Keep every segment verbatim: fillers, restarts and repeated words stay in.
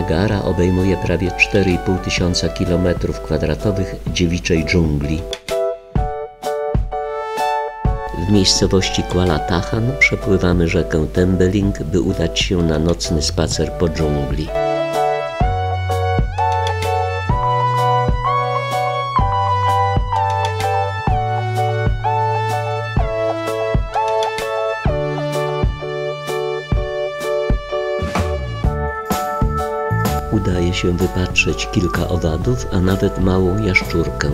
Niagara obejmuje prawie cztery i pół tysiąca kilometrów kwadratowych dziewiczej dżungli. W miejscowości Kuala Tahan przepływamy rzekę Tembeling, by udać się na nocny spacer po dżungli. Udaje się wypatrzeć kilka owadów, a nawet małą jaszczurkę.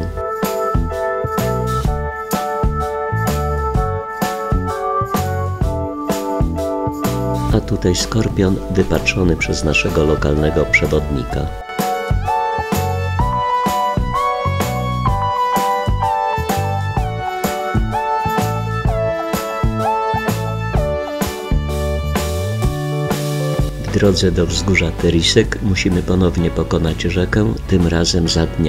A tutaj skorpion wypatrzony przez naszego lokalnego przewodnika. W drodze do wzgórza Terisek musimy ponownie pokonać rzekę, tym razem za dnia.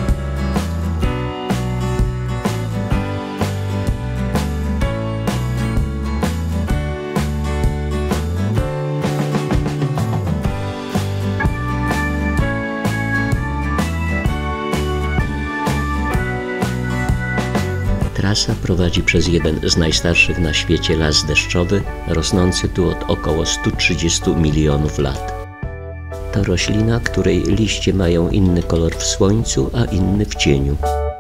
Trasa prowadzi przez jeden z najstarszych na świecie las deszczowy, rosnący tu od około stu trzydziestu milionów lat. To roślina, której liście mają inny kolor w słońcu, a inny w cieniu.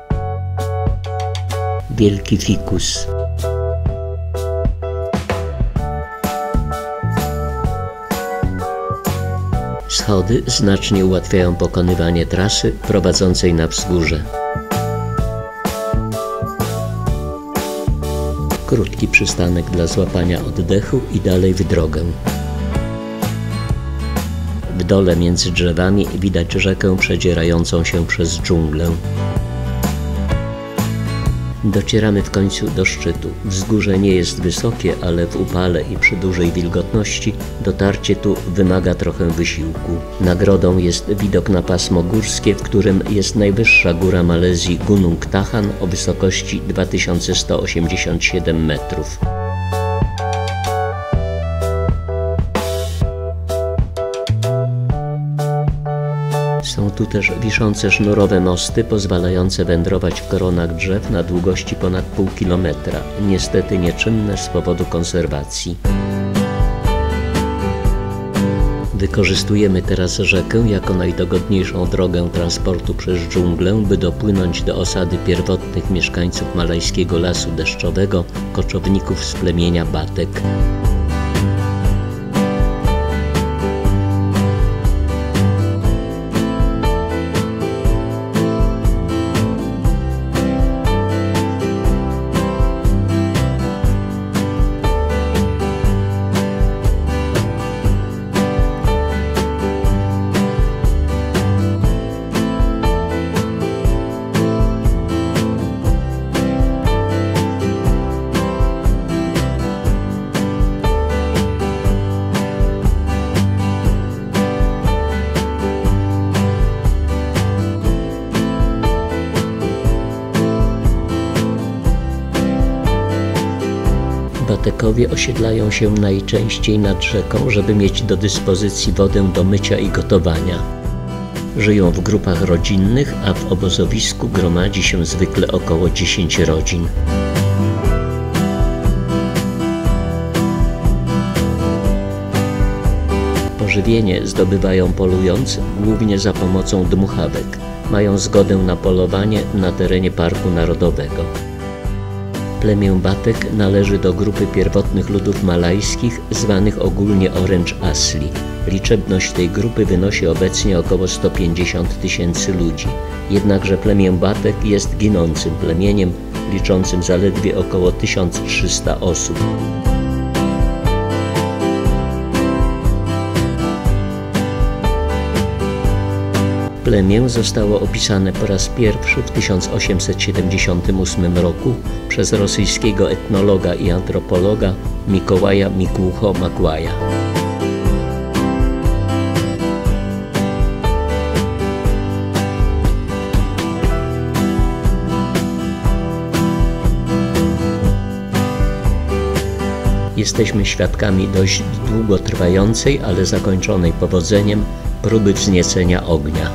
Wielki fikus. Schody znacznie ułatwiają pokonywanie trasy prowadzącej na wzgórze. Krótki przystanek dla złapania oddechu i dalej w drogę. W dole między drzewami widać rzekę przedzierającą się przez dżunglę. Docieramy w końcu do szczytu. Wzgórze nie jest wysokie, ale w upale i przy dużej wilgotności dotarcie tu wymaga trochę wysiłku. Nagrodą jest widok na pasmo górskie, w którym jest najwyższa góra Malezji Gunung Tahan o wysokości dwa tysiące sto osiemdziesiąt siedem metrów. Są tu też wiszące sznurowe mosty pozwalające wędrować w koronach drzew na długości ponad pół kilometra, niestety nieczynne z powodu konserwacji. Wykorzystujemy teraz rzekę jako najdogodniejszą drogę transportu przez dżunglę, by dopłynąć do osady pierwotnych mieszkańców malajskiego lasu deszczowego, koczowników z plemienia Batek. Batekowie osiedlają się najczęściej nad rzeką, żeby mieć do dyspozycji wodę do mycia i gotowania. Żyją w grupach rodzinnych, a w obozowisku gromadzi się zwykle około dziesięć rodzin. Pożywienie zdobywają polując, głównie za pomocą dmuchawek. Mają zgodę na polowanie na terenie Parku Narodowego. Plemię Batek należy do grupy pierwotnych ludów malajskich, zwanych ogólnie Orange Asli. Liczebność tej grupy wynosi obecnie około sto pięćdziesiąt tysięcy ludzi. Jednakże plemię Batek jest ginącym plemieniem, liczącym zaledwie około tysiąc trzysta osób. Plemię zostało opisane po raz pierwszy w tysiąc osiemset siedemdziesiątym ósmym roku przez rosyjskiego etnologa i antropologa Mikołaja Mikułcho Makłaja. Jesteśmy świadkami dość długotrwającej, ale zakończonej powodzeniem próby wzniecenia ognia.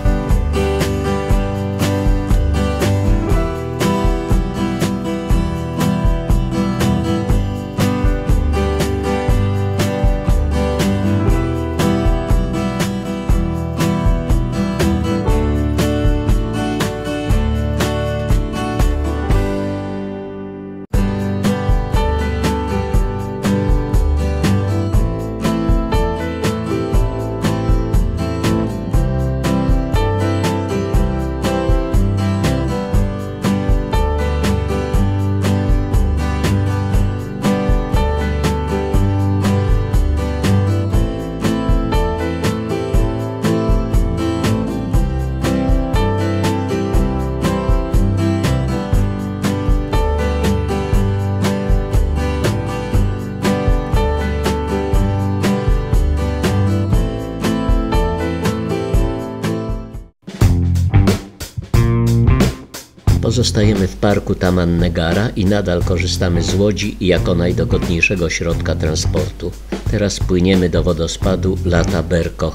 Pozostajemy w parku Taman Negara i nadal korzystamy z łodzi jako najdogodniejszego środka transportu. Teraz płyniemy do wodospadu Lata Berkoch.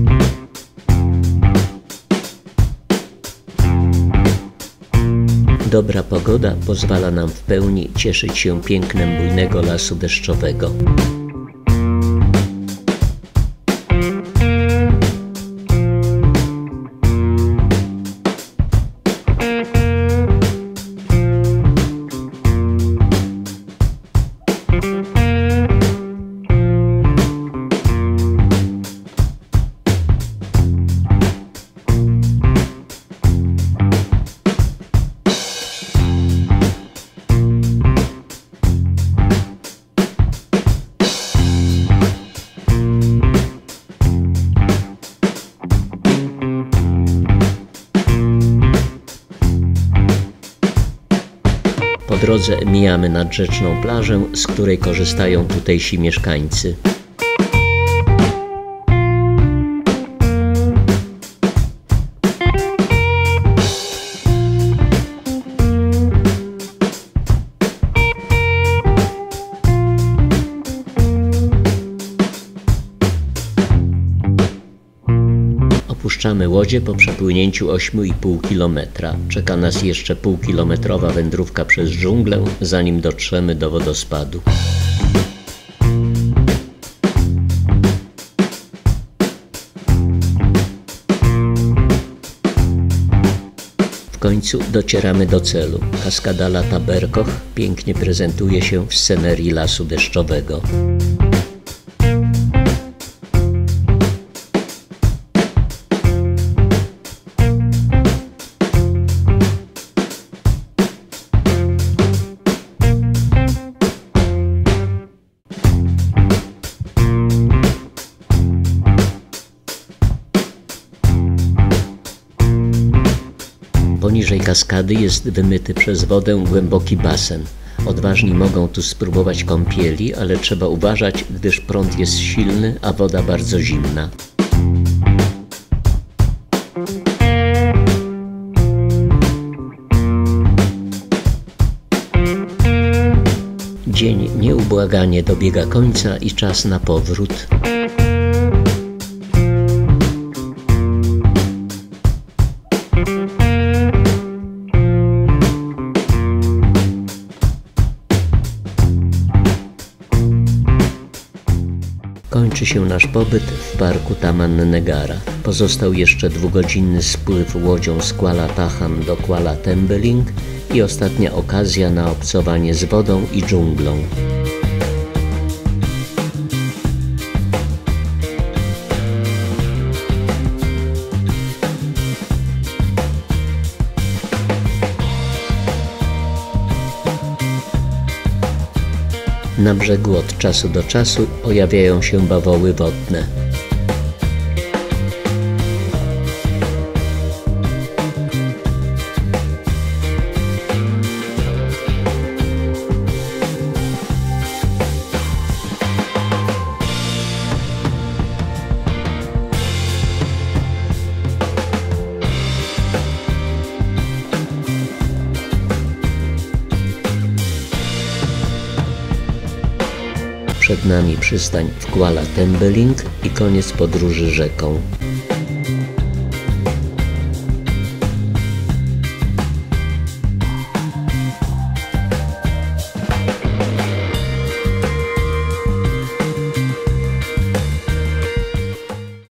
Dobra pogoda pozwala nam w pełni cieszyć się pięknem bujnego lasu deszczowego. Po drodze mijamy nadrzeczną plażę, z której korzystają tutejsi mieszkańcy. Opuszczamy łodzie po przepłynięciu ośmiu i pół kilometra. Czeka nas jeszcze półkilometrowa wędrówka przez dżunglę, zanim dotrzemy do wodospadu. W końcu docieramy do celu. Kaskada Lata Berkoch pięknie prezentuje się w scenerii lasu deszczowego. Poniżej kaskady jest wymyty przez wodę głęboki basen. Odważni mogą tu spróbować kąpieli, ale trzeba uważać, gdyż prąd jest silny, a woda bardzo zimna. Dzień nieubłaganie dobiega końca i czas na powrót. Kończy się nasz pobyt w parku Taman Negara. Pozostał jeszcze dwugodzinny spływ łodzią z Kuala Tahan do Kuala Tembeling i ostatnia okazja na obcowanie z wodą i dżunglą. Na brzegu od czasu do czasu pojawiają się bawoły wodne. Przed nami przystań w Kuala Tembeling i koniec podróży rzeką.